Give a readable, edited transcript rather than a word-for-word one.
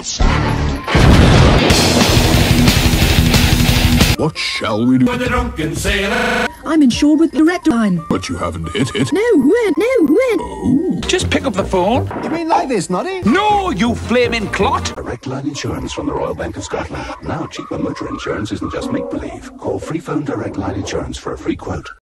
What shall we do? With the drunken sailor. I'm insured with Direct Line. But you haven't hit it. No, when? Oh. Just pick up the phone. You mean like this, Noddy? No, you flaming clot! Direct Line Insurance from the Royal Bank of Scotland. Now cheaper motor insurance isn't just make-believe. Call free phone Direct Line Insurance for a free quote.